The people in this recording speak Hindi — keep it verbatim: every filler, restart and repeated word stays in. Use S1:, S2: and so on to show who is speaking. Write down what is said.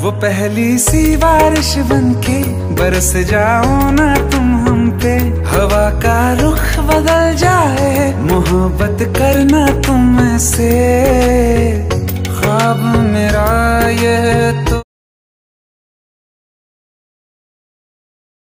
S1: वो पहली सी बारिश बनके बरस जाओ ना तुम हम पे, हवा का रुख बदल जाए, मोहब्बत करना तुम से, ख्वाब मेरा